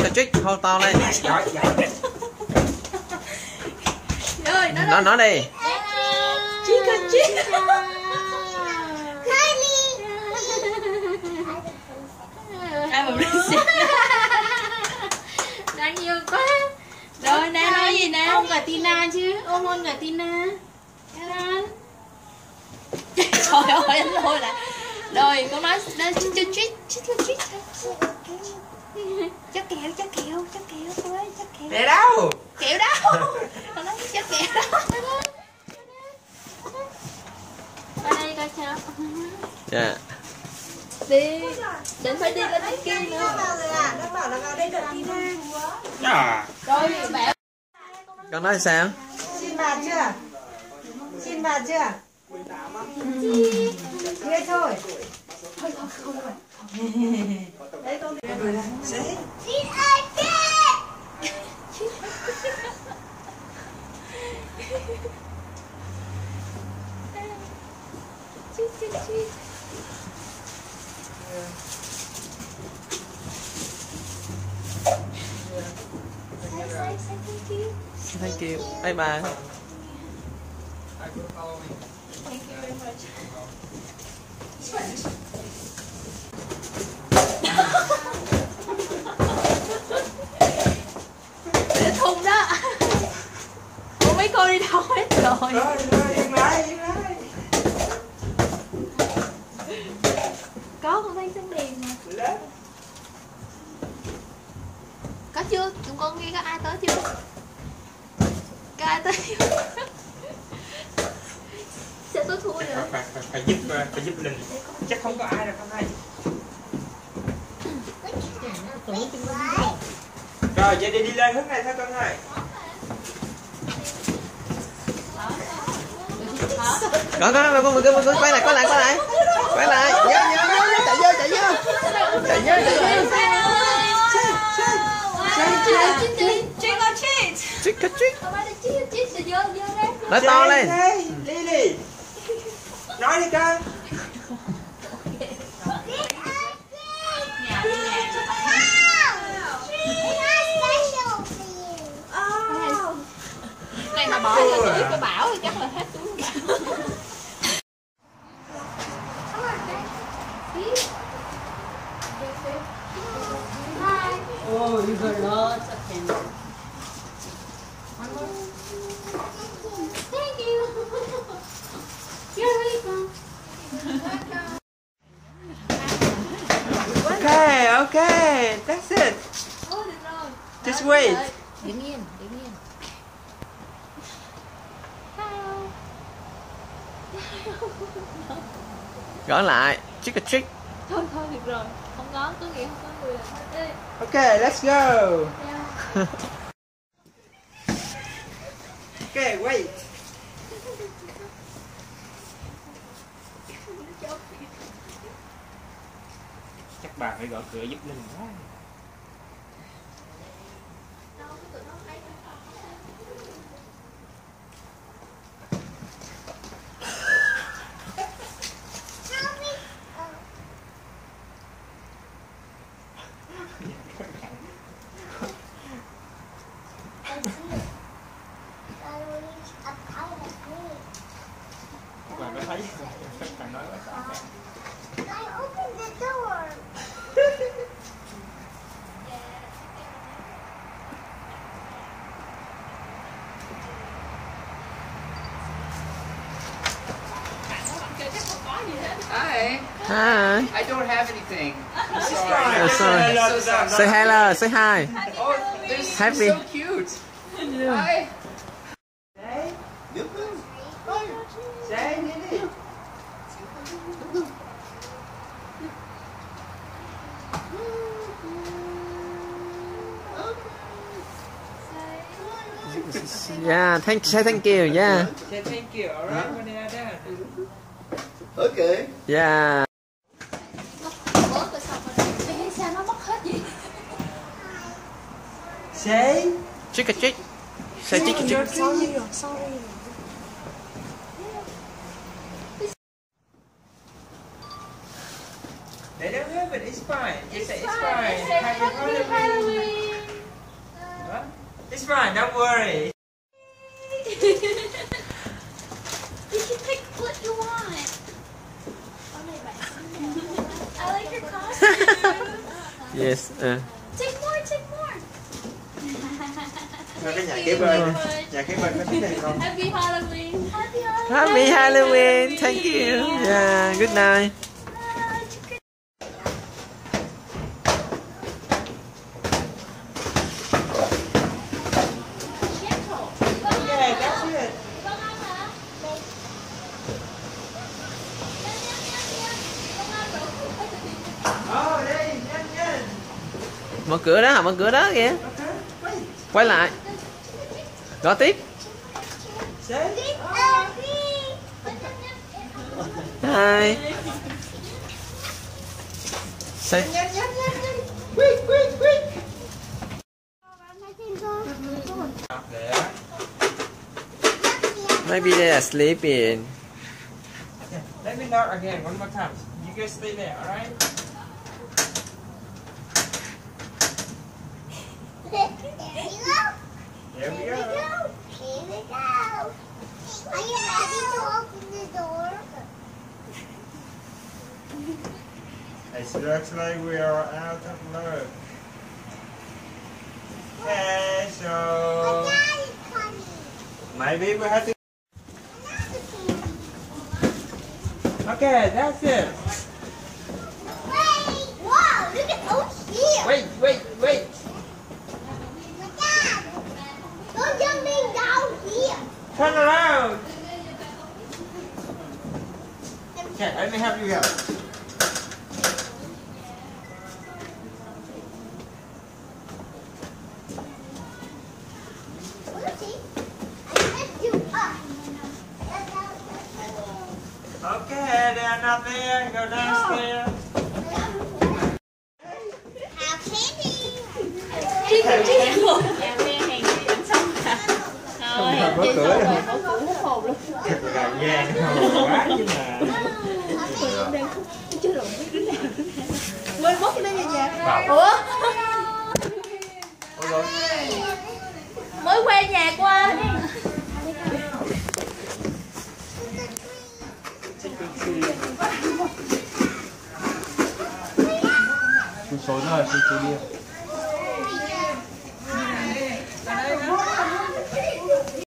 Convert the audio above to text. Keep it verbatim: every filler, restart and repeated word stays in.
trick or treat, hô to lên. Rồi, nó Nó nói đi. Trick or treat. Ai mà đáng yêu quá. Rồi nè, nói gì nè? Ôm cả Tina chứ, ôm hôn cả Tina. Trời ơi, anh lôi lại. Rồi, con nói nói cho treat, treat cho treat. Cho kẹo, cho kẹo, cho kẹo, cô ơi, cho kẹo. Để đâu? Kẹo đâu? Con nói cho kẹo đâu. Ở đây coi sao. Dạ. Đi, định phải đi lên bên kia nữa. Nó bảo là vào đây đợi Tina. À. Rồi, mẹ. Con nói sao? Xin bà chưa? Xin bà chưa? Nghe thôi. Thôi thôi không rồi. Đấy con đi rồi là sẽ. Xin ai chứ? Chít chít chít. Thank you. Bye bye. Thank you very much. Để thùng đó. Ủa mấy cô đi đâu hết rồi? Rồi, rồi, dừng lại, dừng lại. Có con thấy tiếng đèn mà. Lên. Có chưa? Chúng con nghe có ai tới chưa? Có ai tới chưa? Sao tôi thua rồi? Phải, phải, phải giúp phải giúp Linh. Chắc không có ai đâu con ơi. Rồi vậy đi đi lên hướng này thôi con ơi. Có có con con con quay lại quay lại quay lại. Quay lại. Vô vô vô chạy vô chạy vô. Chạy vô chạy vô. Trick or treat. Trick or treat. Nói Jay, to lên. Jay, Lily. Nói đi con. Này mà bỏ vô tưới của Bảo thì chắc là hết túi. Oh, you got lots of candy. Thank you. You're welcome. Okay, okay, that's it. Ôi, được rồi. Just wait. Đứng yên, đứng yên. Gõ lại. Trick or treat. Thôi thôi được rồi, không có, có nghĩa không có người làm hết đi. Okay, let's go. Yeah. Okay, wait. Chắc bà phải gõ cửa giúp Linh quá. Bà có thấy bạn nói quá sao? I opened the door. Hi. Hi. I don't have anything. I'm Oh, sorry. sorry. I'm so sorry. Say hello. Say hi. Oh, they're so, Happy. so cute. Hi. Jay, Jay, Lily. Yeah, thank say thank you. Yeah. Say thank you, alright? When they are done. Okay. Yeah. Bớt rồi xong rồi. Ê, sao nó mất hết vậy? Say. Trick or treat. Say trick or treat. Sorry rồi, sorry rồi. They don't have it, it's fine. Just say it's fine. Say Happy happy Halloween. Halloween. It's fine, don't worry. You can pick what you want. I like your costume. Yes. Uh. Take more, take more. Rồi cái nhà Thank kế you bên, very much. nhà kế bên có thích này không? Happy Halloween. Happy Halloween. Happy Halloween. Thank you. Yeah. Good night. Okay, that's it. Oh, đây, nhanh nhanh. Mở cửa đó, mở cửa đó kìa. Quay lại. Gõ tiếp. Say. Hi. Say. Nhanh nhanh nhanh nhanh. Quick, quick, quick. Okay. Maybe they are sleeping. Yeah, let me knock again one more time. You guys stay there, alright? There you go. There we go. Here we go. Are you ready to open the door? It looks like we are out of luck. Okay, so Daddy's coming. maybe we have to. Another Okay, that's it. Wait. Wow, look at out here. Wait, wait, wait. Dad, don't jumping down here. Turn around. Okay, let me help you out. Lucy, I lift you up. Okay, they're not there. Go downstairs. Have candy. Em nghe hàng gì anh xong hả? Thôi, Mở đi cửa xong đi. rồi có củ hút hồn luôn. Thật là gian quá chứ mà. Quên mất cái đó nha nhà. Bảo. Ủa? Ôi rồi. Mới quay nhà qua. Số rồi, số đi.